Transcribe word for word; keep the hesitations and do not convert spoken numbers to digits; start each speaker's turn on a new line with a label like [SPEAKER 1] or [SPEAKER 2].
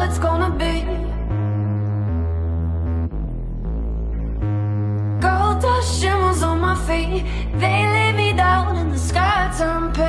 [SPEAKER 1] it's gonna be. Gold dust shimmers on my feet, they lay me down in the sky turn pale.